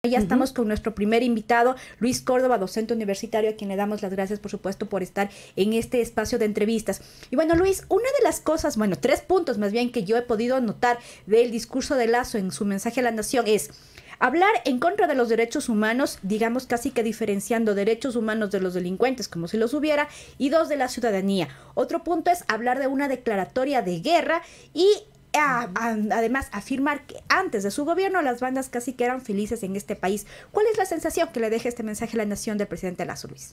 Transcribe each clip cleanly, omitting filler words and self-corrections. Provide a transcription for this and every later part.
Ya estamos con nuestro primer invitado, Luis Córdoba, docente universitario, a quien le damos las gracias, por supuesto, por estar en este espacio de entrevistas. Y bueno, Luis, una de las cosas, bueno, 3 puntos más bien que yo he podido notar del discurso de Lasso en su mensaje a la nación es hablar en contra de los derechos humanos, digamos casi que diferenciando derechos humanos de los delincuentes, como si los hubiera, y dos, de la ciudadanía. Otro punto es hablar de una declaratoria de guerra y además afirmar que antes de su gobierno las bandas casi que eran felices en este país. ¿Cuál es la sensación que le deja este mensaje a la nación del presidente Lazo, Luis?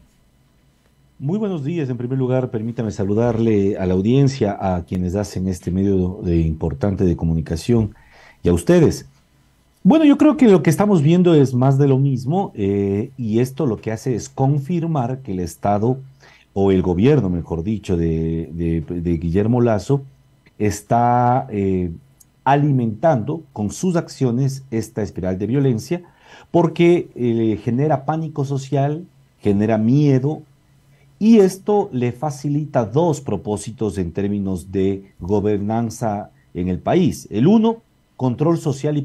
Muy buenos días. En primer lugar, permítame saludarle a la audiencia, a quienes hacen este medio importante de comunicación y a ustedes. Bueno, yo creo que lo que estamos viendo es más de lo mismo y esto lo que hace es confirmar que el Estado, o el gobierno, mejor dicho, de Guillermo Lasso, está alimentando con sus acciones esta espiral de violencia porque genera pánico social, genera miedo y esto le facilita dos propósitos en términos de gobernanza en el país. El uno, control social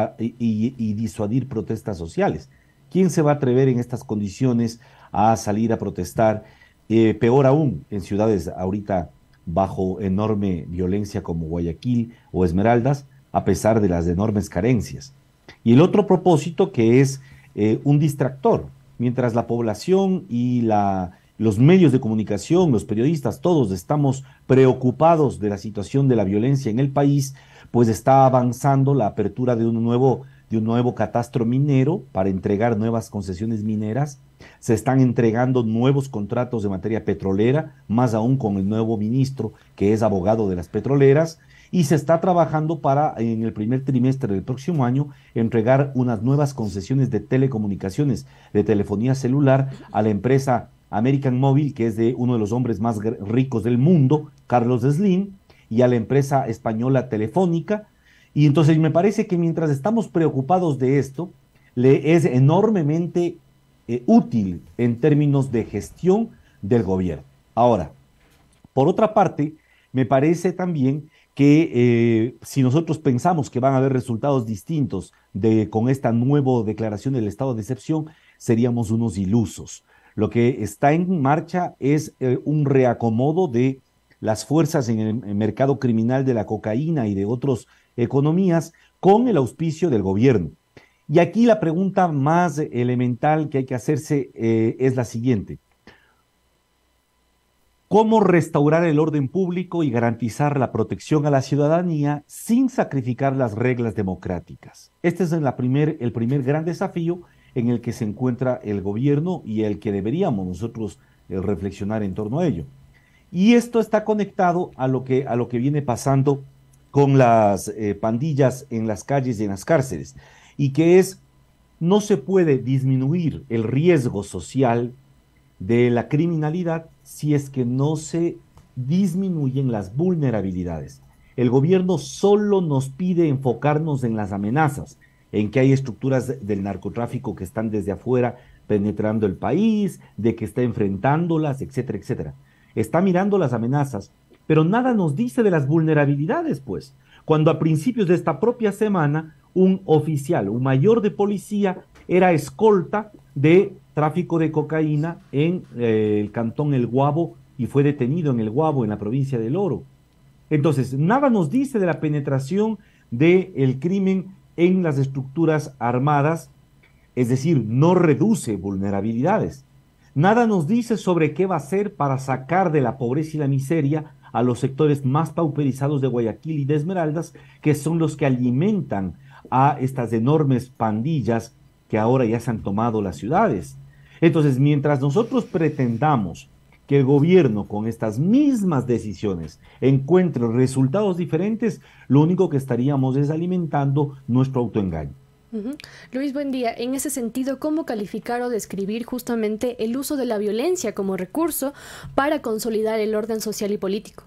y disuadir protestas sociales. ¿Quién se va a atrever en estas condiciones a salir a protestar? Peor aún, en ciudades ahorita bajo enorme violencia como Guayaquil o Esmeraldas, a pesar de las enormes carencias. Y el otro propósito que es un distractor, mientras la población y los medios de comunicación, los periodistas, todos estamos preocupados de la situación de la violencia en el país, pues está avanzando la apertura de un nuevo catastro minero para entregar nuevas concesiones mineras. Se están entregando nuevos contratos de materia petrolera, más aún con el nuevo ministro que es abogado de las petroleras, y se está trabajando para, en el primer trimestre del próximo año, entregar unas nuevas concesiones de telecomunicaciones, de telefonía celular, a la empresa American Mobile, que es de uno de los hombres más ricos del mundo, Carlos Slim, y a la empresa española Telefónica. Y entonces me parece que mientras estamos preocupados de esto, le es enormemente útil en términos de gestión del gobierno. Ahora, por otra parte, me parece también que si nosotros pensamos que van a haber resultados distintos con esta nueva declaración del estado de excepción, seríamos unos ilusos. Lo que está en marcha es un reacomodo de las fuerzas en el mercado criminal de la cocaína y de otras economías con el auspicio del gobierno. Y aquí la pregunta más elemental que hay que hacerse es la siguiente. ¿Cómo restaurar el orden público y garantizar la protección a la ciudadanía sin sacrificar las reglas democráticas? Este es el primer gran desafío en el que se encuentra el gobierno y el que deberíamos nosotros reflexionar en torno a ello. Y esto está conectado a lo que viene pasando con las pandillas en las calles y en las cárceles, y que es, no se puede disminuir el riesgo social de la criminalidad si es que no se disminuyen las vulnerabilidades. El gobierno solo nos pide enfocarnos en las amenazas, en que hay estructuras del narcotráfico que están desde afuera penetrando el país, de que está enfrentándolas, etcétera, etcétera. Está mirando las amenazas, pero nada nos dice de las vulnerabilidades, pues. Cuando a principios de esta propia semana, un oficial, un mayor de policía, era escolta de tráfico de cocaína en el cantón El Guabo y fue detenido en El Guabo, en la provincia del Oro. Entonces, nada nos dice de la penetración del crimen en las estructuras armadas, es decir, no reduce vulnerabilidades. Nada nos dice sobre qué va a hacer para sacar de la pobreza y la miseria a los sectores más pauperizados de Guayaquil y de Esmeraldas, que son los que alimentan a estas enormes pandillas que ahora ya se han tomado las ciudades. Entonces, mientras nosotros pretendamos que el gobierno con estas mismas decisiones encuentre resultados diferentes, lo único que estaríamos es alimentando nuestro autoengaño. Luis, buen día. En ese sentido, ¿cómo calificar o describir justamente el uso de la violencia como recurso para consolidar el orden social y político?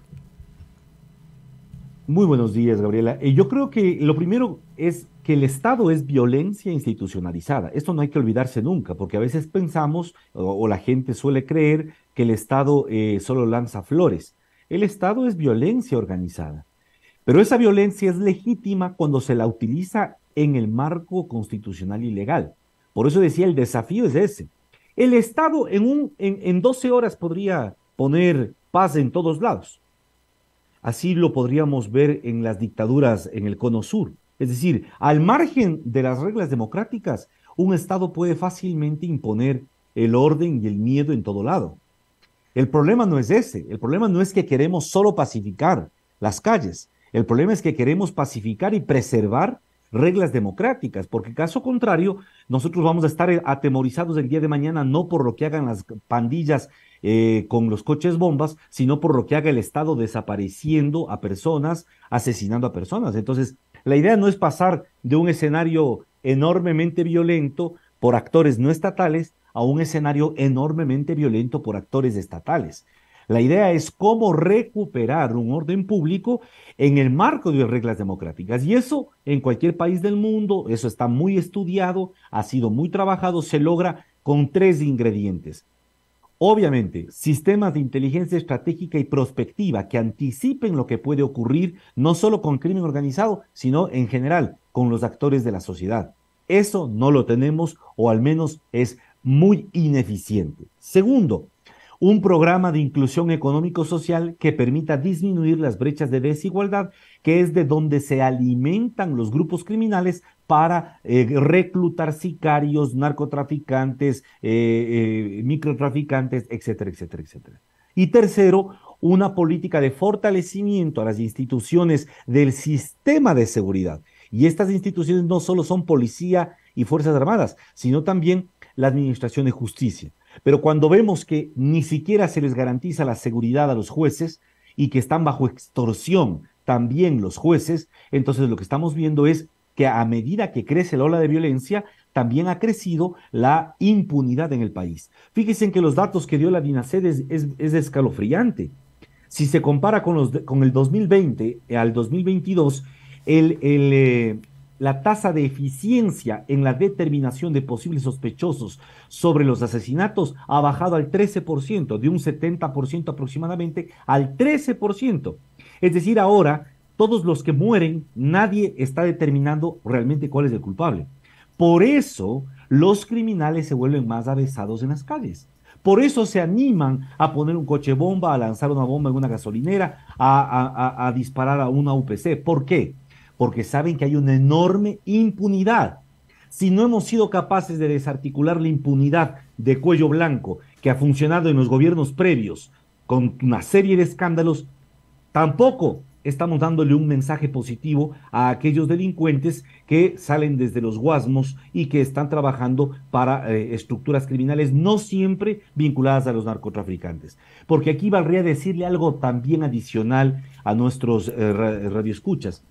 Muy buenos días, Gabriela. Yo creo que lo primero es que el Estado es violencia institucionalizada. Esto no hay que olvidarse nunca, porque a veces pensamos, o la gente suele creer, que el Estado solo lanza flores. El Estado es violencia organizada. Pero esa violencia es legítima cuando se la utiliza en el marco constitucional y legal. Por eso decía, el desafío es ese. El Estado en 12 horas podría poner paz en todos lados. Así lo podríamos ver en las dictaduras en el Cono Sur. Es decir, al margen de las reglas democráticas, un Estado puede fácilmente imponer el orden y el miedo en todo lado. El problema no es ese. El problema no es que queremos solo pacificar las calles. El problema es que queremos pacificar y preservar reglas democráticas, porque caso contrario, nosotros vamos a estar atemorizados el día de mañana no por lo que hagan las pandillas con los coches bombas, sino por lo que haga el Estado desapareciendo a personas, asesinando a personas. Entonces, la idea no es pasar de un escenario enormemente violento por actores no estatales a un escenario enormemente violento por actores estatales. La idea es cómo recuperar un orden público en el marco de reglas democráticas. Y eso en cualquier país del mundo, eso está muy estudiado, ha sido muy trabajado, se logra con 3 ingredientes. Obviamente, sistemas de inteligencia estratégica y prospectiva que anticipen lo que puede ocurrir, no solo con crimen organizado, sino en general con los actores de la sociedad. Eso no lo tenemos, o al menos es muy ineficiente. Segundo, un programa de inclusión económico-social que permita disminuir las brechas de desigualdad, que es de donde se alimentan los grupos criminales para reclutar sicarios, narcotraficantes, microtraficantes, etcétera, etcétera, etcétera. Y tercero, una política de fortalecimiento a las instituciones del sistema de seguridad. Y estas instituciones no solo son policía y Fuerzas Armadas, sino también la Administración de Justicia. Pero cuando vemos que ni siquiera se les garantiza la seguridad a los jueces y que están bajo extorsión también los jueces, entonces lo que estamos viendo es que a medida que crece la ola de violencia, también ha crecido la impunidad en el país. Fíjense en que los datos que dio la DINASED es escalofriante. Si se compara con el 2020 al 2022, la tasa de eficiencia en la determinación de posibles sospechosos sobre los asesinatos ha bajado al 13%, de un 70% aproximadamente al 13%. Es decir, ahora todos los que mueren, nadie está determinando realmente cuál es el culpable. Por eso los criminales se vuelven más avesados en las calles. Por eso se animan a poner un coche bomba, a lanzar una bomba en una gasolinera, a disparar a una UPC. ¿Por qué? Porque saben que hay una enorme impunidad. Si no hemos sido capaces de desarticular la impunidad de cuello blanco que ha funcionado en los gobiernos previos con una serie de escándalos, tampoco estamos dándole un mensaje positivo a aquellos delincuentes que salen desde los guasmos y que están trabajando para estructuras criminales no siempre vinculadas a los narcotraficantes. Porque aquí valdría decirle algo también adicional a nuestros radioescuchas.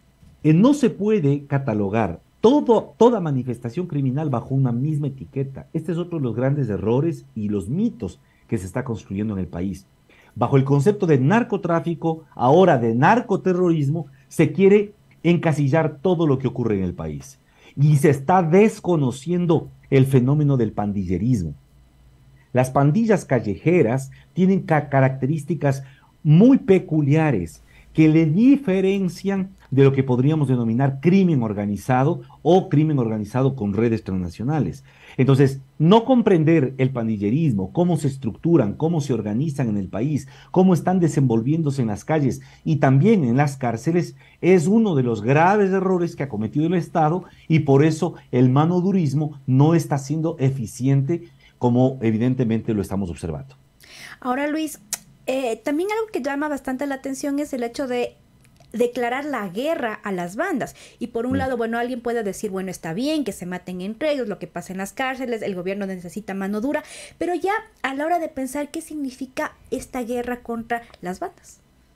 No se puede catalogar toda manifestación criminal bajo una misma etiqueta. Este es otro de los grandes errores y los mitos que se está construyendo en el país. Bajo el concepto de narcotráfico, ahora de narcoterrorismo, se quiere encasillar todo lo que ocurre en el país. Y se está desconociendo el fenómeno del pandillerismo. Las pandillas callejeras tienen características muy peculiares que le diferencian de lo que podríamos denominar crimen organizado o crimen organizado con redes transnacionales. Entonces, no comprender el pandillerismo, cómo se estructuran, cómo se organizan en el país, cómo están desenvolviéndose en las calles y también en las cárceles, es uno de los graves errores que ha cometido el Estado y por eso el manodurismo no está siendo eficiente como evidentemente lo estamos observando. Ahora, Luis, también algo que llama bastante la atención es el hecho de declarar la guerra a las bandas. Y por un lado, bueno, alguien puede decir, bueno, está bien que se maten entre ellos, lo que pasa en las cárceles, el gobierno necesita mano dura, pero ya a la hora de pensar qué significa esta guerra contra las bandas.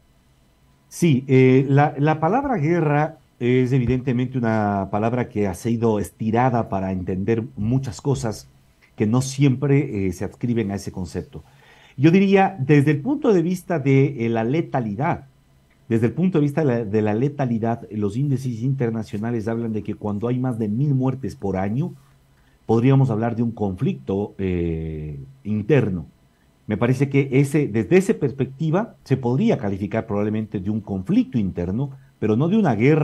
Sí, la palabra guerra es evidentemente una palabra que ha sido estirada para entender muchas cosas que no siempre se adscriben a ese concepto. Yo diría, desde el punto de vista de la letalidad, desde el punto de vista de la letalidad, los índices internacionales hablan de que cuando hay más de 1,000 muertes por año, podríamos hablar de un conflicto interno. Me parece que desde esa perspectiva se podría calificar probablemente de un conflicto interno, pero no de una guerra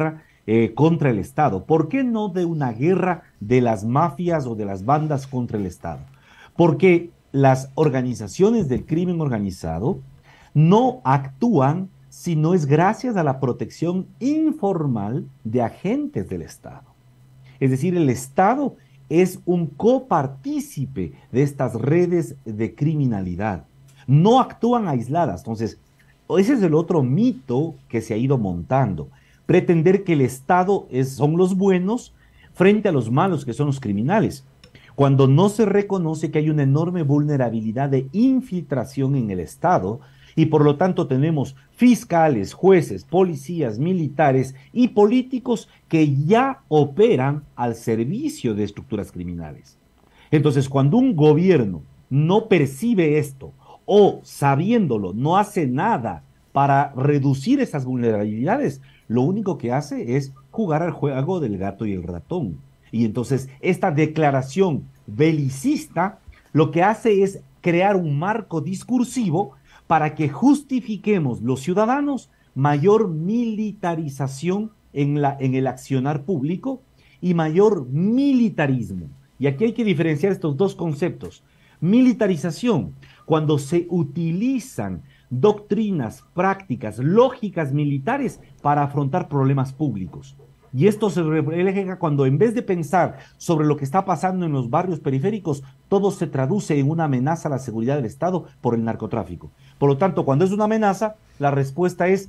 contra el Estado? ¿Por qué no de una guerra de las mafias o de las bandas contra el Estado? Porque las organizaciones del crimen organizado no actúan si no es gracias a la protección informal de agentes del Estado. Es decir, el Estado es un copartícipe de estas redes de criminalidad. No actúan aisladas. Entonces, ese es el otro mito que se ha ido montando. Pretender que el Estado son los buenos frente a los malos, que son los criminales, cuando no se reconoce que hay una enorme vulnerabilidad de infiltración en el Estado y por lo tanto tenemos fiscales, jueces, policías, militares y políticos que ya operan al servicio de estructuras criminales. Entonces, cuando un gobierno no percibe esto o sabiéndolo no hace nada para reducir esas vulnerabilidades, lo único que hace es jugar al juego del gato y el ratón. Y entonces esta declaración belicista lo que hace es crear un marco discursivo para que justifiquemos los ciudadanos mayor militarización en el accionar público y mayor militarismo. Y aquí hay que diferenciar estos dos conceptos. Militarización, cuando se utilizan doctrinas, prácticas, lógicas militares para afrontar problemas públicos. Y esto se refleja cuando en vez de pensar sobre lo que está pasando en los barrios periféricos, todo se traduce en una amenaza a la seguridad del Estado por el narcotráfico. Por lo tanto, cuando es una amenaza, la respuesta es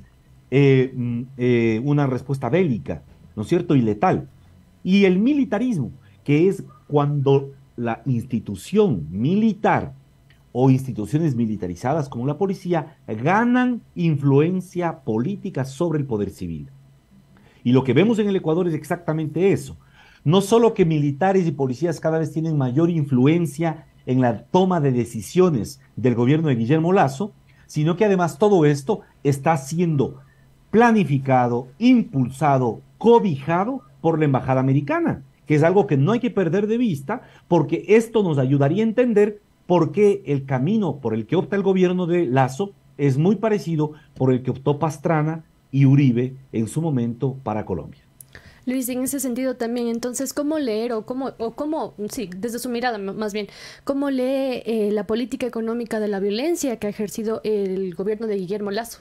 una respuesta bélica, ¿no es cierto? Y letal. Y el militarismo, que es cuando la institución militar o instituciones militarizadas como la policía ganan influencia política sobre el poder civil. Y lo que vemos en el Ecuador es exactamente eso. No solo que militares y policías cada vez tienen mayor influencia en la toma de decisiones del gobierno de Guillermo Lasso, sino que además todo esto está siendo planificado, impulsado, cobijado por la embajada americana, que es algo que no hay que perder de vista, porque esto nos ayudaría a entender por qué el camino por el que opta el gobierno de Lasso es muy parecido por el que optó Pastrana y Uribe en su momento para Colombia. Luis, en ese sentido también, entonces, ¿cómo leer sí, desde su mirada más bien, cómo lee la política económica de la violencia que ha ejercido el gobierno de Guillermo Lasso?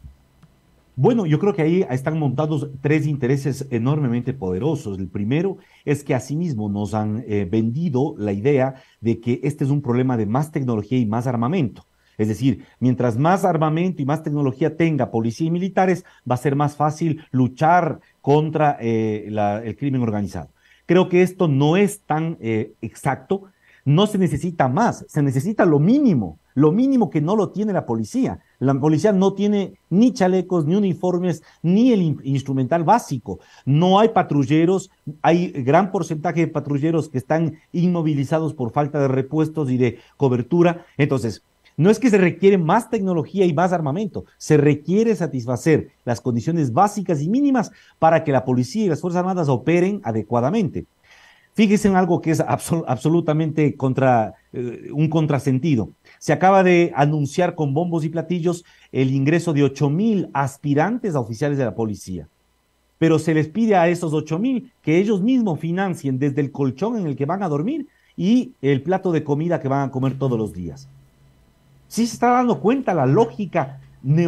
Bueno, yo creo que ahí están montados tres intereses enormemente poderosos. El primero es que asimismo nos han vendido la idea de que este es un problema de más tecnología y más armamento. Es decir, mientras más armamento y más tecnología tenga policía y militares, va a ser más fácil luchar contra el crimen organizado. Creo que esto no es tan exacto. No se necesita más, se necesita lo mínimo que no lo tiene la policía. La policía no tiene ni chalecos, ni uniformes, ni el instrumental básico. No hay patrulleros, hay gran porcentaje de patrulleros que están inmovilizados por falta de repuestos y de cobertura. Entonces, no es que se requiere más tecnología y más armamento, se requiere satisfacer las condiciones básicas y mínimas para que la policía y las Fuerzas Armadas operen adecuadamente. Fíjense en algo que es absolutamente un contrasentido. Se acaba de anunciar con bombos y platillos el ingreso de 8,000 aspirantes a oficiales de la policía. Pero se les pide a esos 8,000 que ellos mismos financien desde el colchón en el que van a dormir y el plato de comida que van a comer todos los días. Sí se está dando cuenta la lógica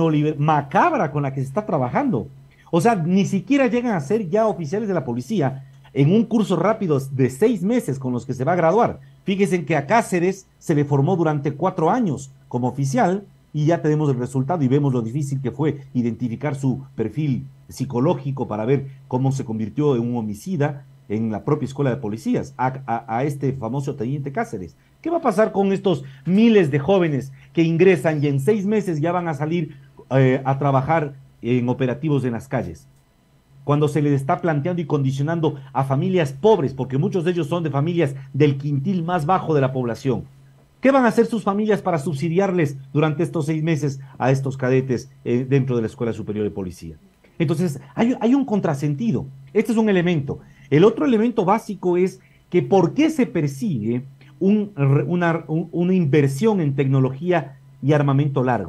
macabra con la que se está trabajando. O sea, ni siquiera llegan a ser ya oficiales de la policía en un curso rápido de 6 meses con los que se va a graduar. Fíjense que a Cáceres se le formó durante 4 años como oficial y ya tenemos el resultado y vemos lo difícil que fue identificar su perfil psicológico para ver cómo se convirtió en un homicida en la propia escuela de policías, a este famoso teniente Cáceres. ¿Qué va a pasar con estos miles de jóvenes que ingresan y en 6 meses ya van a salir a trabajar en operativos en las calles? Cuando se les está planteando y condicionando a familias pobres, porque muchos de ellos son de familias del quintil más bajo de la población. ¿Qué van a hacer sus familias para subsidiarles durante estos 6 meses a estos cadetes dentro de la Escuela Superior de Policía? Entonces, hay un contrasentido. Este es un elemento. El otro elemento básico es que ¿por qué se persigue una inversión en tecnología y armamento largo?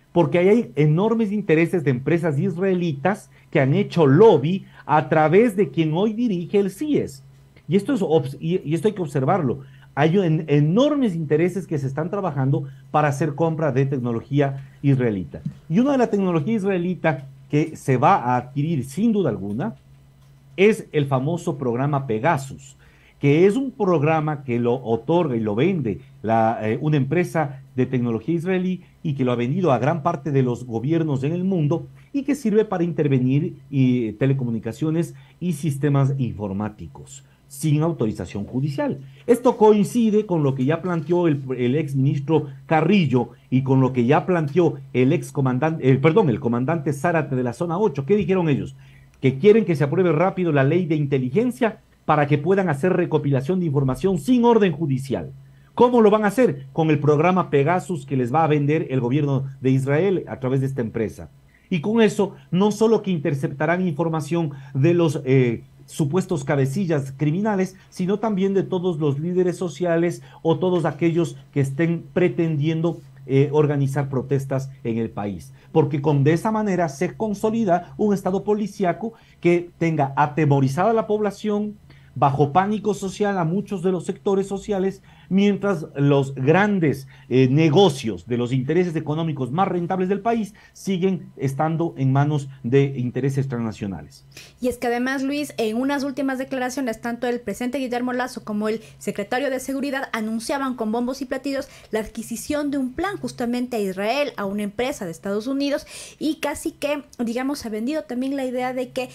porque ahí hay enormes intereses de empresas israelitas que han hecho lobby a través de quien hoy dirige el CIES. Y esto hay que observarlo. Hay enormes intereses que se están trabajando para hacer compra de tecnología israelita. Y una de la tecnología israelita que se va a adquirir sin duda alguna es el famoso programa Pegasus, que es un programa que lo otorga y lo vende una empresa de tecnología israelí y que lo ha vendido a gran parte de los gobiernos en el mundo y que sirve para intervenir telecomunicaciones y sistemas informáticos sin autorización judicial. Esto coincide con lo que ya planteó el ex ministro Carrillo y con lo que ya planteó el comandante Zárate de la zona 8. ¿Qué dijeron ellos? Que quieren que se apruebe rápido la ley de inteligencia para que puedan hacer recopilación de información sin orden judicial. ¿Cómo lo van a hacer? Con el programa Pegasus que les va a vender el gobierno de Israel a través de esta empresa. Y con eso, no solo que interceptarán información de los supuestos cabecillas criminales, sino también de todos los líderes sociales o todos aquellos que estén pretendiendo organizar protestas en el país, porque de esa manera se consolida un estado policíaco que tenga atemorizada a la población, bajo pánico social a muchos de los sectores sociales, mientras los grandes negocios de los intereses económicos más rentables del país siguen estando en manos de intereses transnacionales. Y es que además, Luis, en unas últimas declaraciones, tanto el presidente Guillermo Lasso como el secretario de Seguridad anunciaban con bombos y platillos la adquisición de un plan justamente a Israel, a una empresa de Estados Unidos, y casi que, digamos, ha vendido también la idea de que,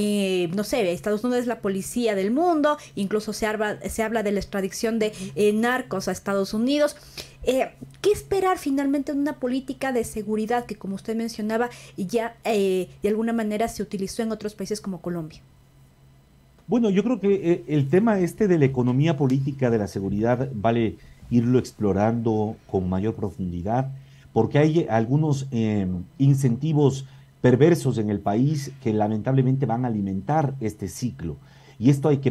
Estados Unidos es la policía del mundo, incluso se habla de la extradición de narcos a Estados Unidos. ¿Qué esperar finalmente de una política de seguridad que, como usted mencionaba, ya de alguna manera se utilizó en otros países como Colombia? Bueno, yo creo que el tema de la economía política de la seguridad vale irlo explorando con mayor profundidad, porque hay algunos incentivos perversos en el país que lamentablemente van a alimentar este ciclo. Y esto hay que,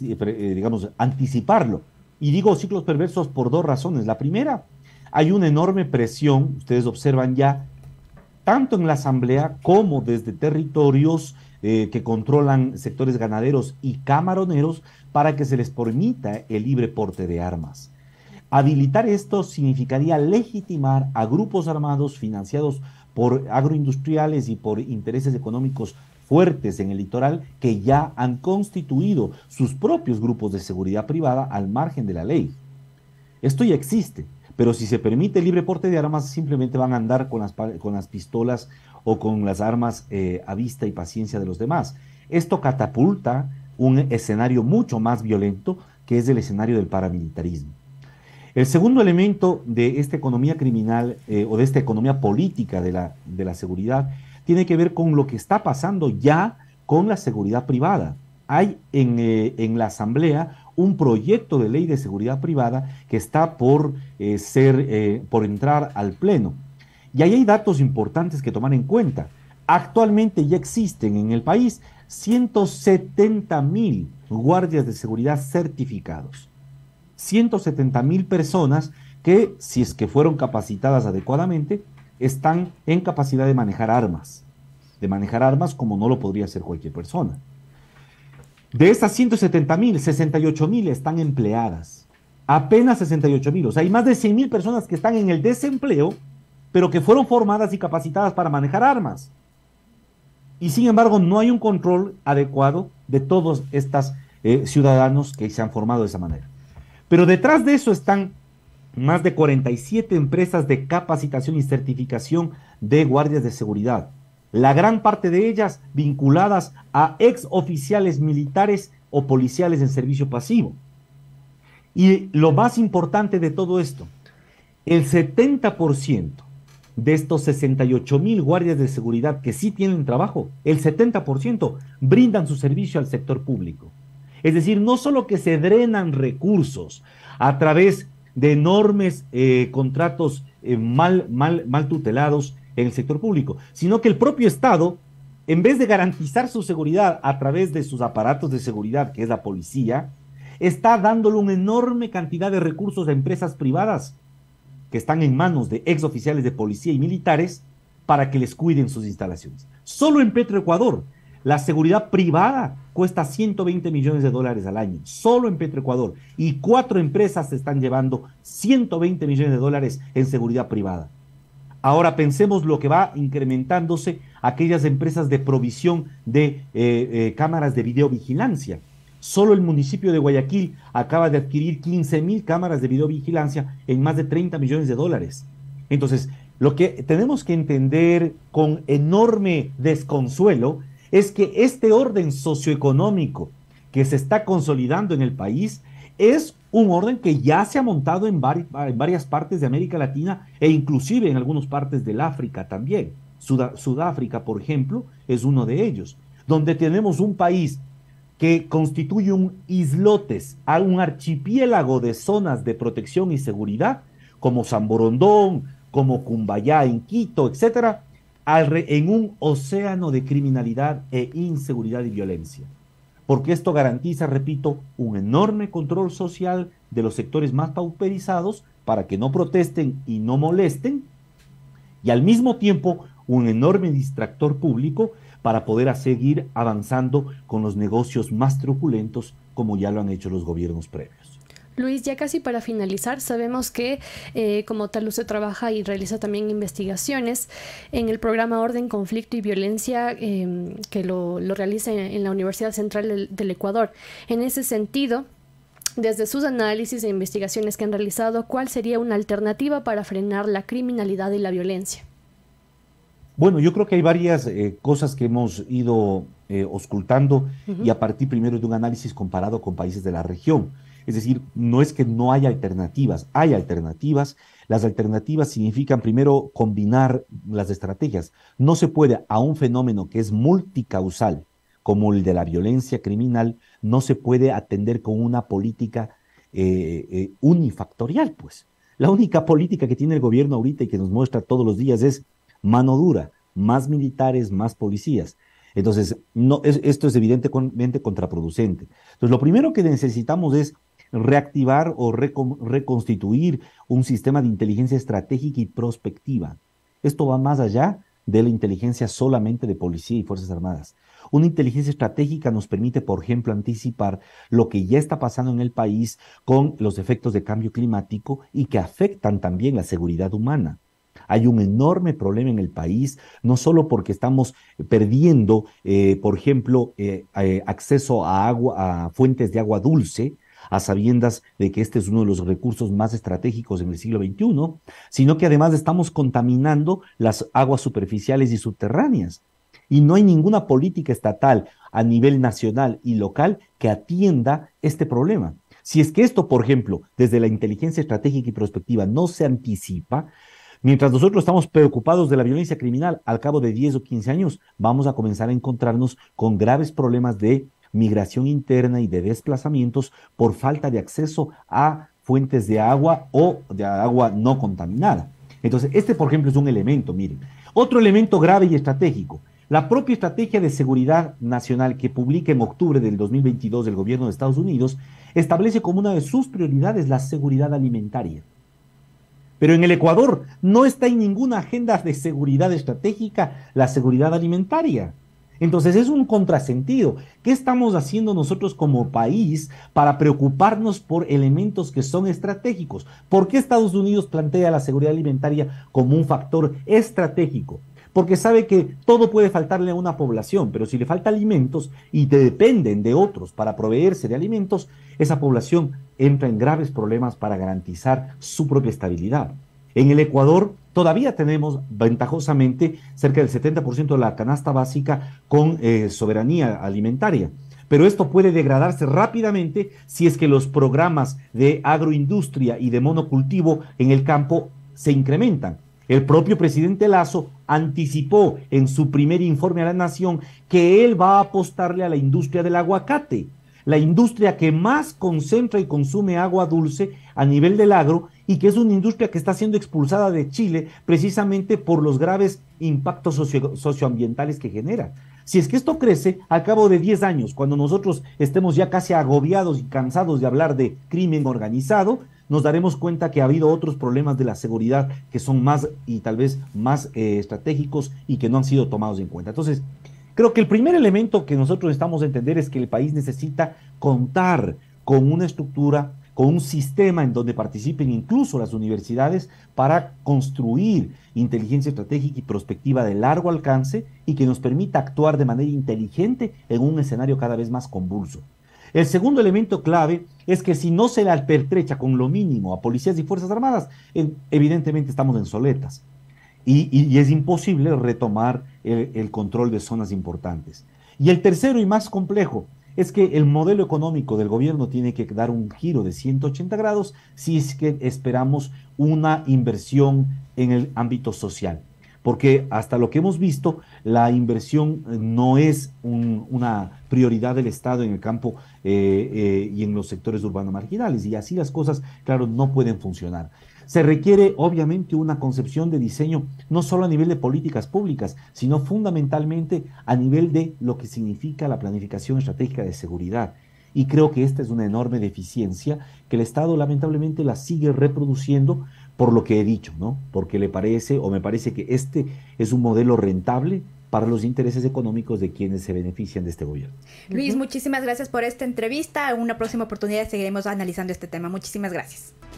anticiparlo. Y digo ciclos perversos por dos razones. La primera, hay una enorme presión, ustedes observan ya, tanto en la Asamblea como desde territorios que controlan sectores ganaderos y camaroneros para que se les permita el libre porte de armas. Habilitar esto significaría legitimar a grupos armados financiados por agroindustriales y por intereses económicos fuertes en el litoral que ya han constituido sus propios grupos de seguridad privada al margen de la ley. Esto ya existe, pero si se permite el libre porte de armas, simplemente van a andar con las pistolas o con las armas a vista y paciencia de los demás. Esto catapulta un escenario mucho más violento, que es el escenario del paramilitarismo. El segundo elemento de esta economía criminal o de esta economía política de la seguridad tiene que ver con lo que está pasando ya con la seguridad privada. Hay en la Asamblea un proyecto de ley de seguridad privada que está por entrar al Pleno. Y ahí hay datos importantes que tomar en cuenta. Actualmente ya existen en el país 170,000 guardias de seguridad certificados. 170,000 personas que, si es que fueron capacitadas adecuadamente, están en capacidad de manejar armas como no lo podría hacer cualquier persona. De estas 170,000, 68,000 están empleadas, apenas 68,000, o sea, hay más de 100,000 personas que están en el desempleo, pero que fueron formadas y capacitadas para manejar armas. Y sin embargo, no hay un control adecuado de todos estos ciudadanos que se han formado de esa manera. Pero detrás de eso están más de 47 empresas de capacitación y certificación de guardias de seguridad, la gran parte de ellas vinculadas a ex oficiales militares o policiales en servicio pasivo. Y lo más importante de todo esto, el 70% de estos 68,000 guardias de seguridad que sí tienen trabajo, el 70% brindan su servicio al sector público. Es decir, no solo que se drenan recursos a través de enormes contratos mal tutelados en el sector público, sino que el propio Estado, en vez de garantizar su seguridad a través de sus aparatos de seguridad, que es la policía, está dándole una enorme cantidad de recursos a empresas privadas que están en manos de ex oficiales de policía y militares para que les cuiden sus instalaciones. Solo en Petroecuador, la seguridad privada cuesta 120 millones de dólares al año, solo en Petroecuador, y 4 empresas se están llevando 120 millones de dólares en seguridad privada. Ahora pensemos lo que va incrementándose aquellas empresas de provisión de cámaras de videovigilancia. Solo el municipio de Guayaquil acaba de adquirir 15,000 cámaras de videovigilancia en más de 30 millones de dólares. Entonces, lo que tenemos que entender con enorme desconsuelo es que este orden socioeconómico que se está consolidando en el país es un orden que ya se ha montado en varias partes de América Latina e inclusive en algunas partes del África también. Sudáfrica, por ejemplo, es uno de ellos, donde tenemos un país que constituye un islotes, un archipiélago de zonas de protección y seguridad, como San Borondón, como Cumbayá en Quito, etcétera, en un océano de criminalidad e inseguridad y violencia. Porque esto garantiza, repito, un enorme control social de los sectores más pauperizados para que no protesten y no molesten, y al mismo tiempo un enorme distractor público para poder seguir avanzando con los negocios más truculentos como ya lo han hecho los gobiernos previos. Luis, ya casi para finalizar, sabemos que como tal usted trabaja y realiza también investigaciones en el programa Orden, Conflicto y Violencia que lo realiza en la Universidad Central del Ecuador. En ese sentido, desde sus análisis e investigaciones que han realizado, ¿cuál sería una alternativa para frenar la criminalidad y la violencia? Bueno, yo creo que hay varias cosas que hemos ido auscultando y a partir primero de un análisis comparado con países de la región. Es decir, no es que no haya alternativas, hay alternativas. Las alternativas significan primero combinar las estrategias. No se puede a un fenómeno que es multicausal, como el de la violencia criminal, no se puede atender con una política unifactorial, pues. La única política que tiene el gobierno ahorita y que nos muestra todos los días es mano dura, más militares, más policías. Entonces, esto es evidentemente contraproducente. Entonces, lo primero que necesitamos es reactivar o reconstituir un sistema de inteligencia estratégica y prospectiva. Esto va más allá de la inteligencia solamente de policía y fuerzas armadas. Una inteligencia estratégica nos permite, por ejemplo, anticipar lo que ya está pasando en el país con los efectos de cambio climático y que afectan también la seguridad humana. Hay un enorme problema en el país, no solo porque estamos perdiendo, por ejemplo, acceso a agua, a fuentes de agua dulce, a sabiendas de que este es uno de los recursos más estratégicos en el siglo XXI, sino que además estamos contaminando las aguas superficiales y subterráneas. Y no hay ninguna política estatal a nivel nacional y local que atienda este problema. Si es que esto, por ejemplo, desde la inteligencia estratégica y prospectiva no se anticipa, mientras nosotros estamos preocupados de la violencia criminal, al cabo de 10 o 15 años vamos a comenzar a encontrarnos con graves problemas de migración interna y de desplazamientos por falta de acceso a fuentes de agua o de agua no contaminada. Entonces, este, por ejemplo, es un elemento, miren. Otro elemento grave y estratégico, la propia Estrategia de Seguridad Nacional que publica en octubre del 2022 el gobierno de Estados Unidos, establece como una de sus prioridades la seguridad alimentaria. Pero en el Ecuador no está en ninguna agenda de seguridad estratégica la seguridad alimentaria. Entonces es un contrasentido. ¿Qué estamos haciendo nosotros como país para preocuparnos por elementos que son estratégicos? ¿Por qué Estados Unidos plantea la seguridad alimentaria como un factor estratégico? Porque sabe que todo puede faltarle a una población, pero si le falta alimentos y dependen de otros para proveerse de alimentos, esa población entra en graves problemas para garantizar su propia estabilidad. En el Ecuador todavía tenemos ventajosamente cerca del 70% de la canasta básica con soberanía alimentaria, pero esto puede degradarse rápidamente si es que los programas de agroindustria y de monocultivo en el campo se incrementan. El propio presidente Lasso anticipó en su primer informe a la nación que él va a apostarle a la industria del aguacate, la industria que más concentra y consume agua dulce a nivel del agro y que es una industria que está siendo expulsada de Chile precisamente por los graves impactos socioambientales que genera. Si es que esto crece, al cabo de 10 años, cuando nosotros estemos ya casi agobiados y cansados de hablar de crimen organizado, nos daremos cuenta que ha habido otros problemas de la seguridad que son más y tal vez más estratégicos y que no han sido tomados en cuenta. Entonces, creo que el primer elemento que nosotros necesitamos entender es que el país necesita contar con una estructura, con un sistema en donde participen incluso las universidades para construir inteligencia estratégica y prospectiva de largo alcance y que nos permita actuar de manera inteligente en un escenario cada vez más convulso. El segundo elemento clave es que si no se le pertrecha con lo mínimo a policías y fuerzas armadas, evidentemente estamos en soletas y es imposible retomar el control de zonas importantes. Y el tercero y más complejo es que el modelo económico del gobierno tiene que dar un giro de 180 grados si es que esperamos una inversión en el ámbito social. Porque hasta lo que hemos visto, la inversión no es una prioridad del Estado en el campo y en los sectores urbanos marginales. Y así las cosas, claro, no pueden funcionar. Se requiere, obviamente, una concepción de diseño, no solo a nivel de políticas públicas, sino fundamentalmente a nivel de lo que significa la planificación estratégica de seguridad. Y creo que esta es una enorme deficiencia que el Estado lamentablemente la sigue reproduciendo por lo que he dicho, ¿no? Porque le parece, o me parece que este es un modelo rentable para los intereses económicos de quienes se benefician de este gobierno. Luis, muchísimas gracias por esta entrevista. En una próxima oportunidad seguiremos analizando este tema. Muchísimas gracias.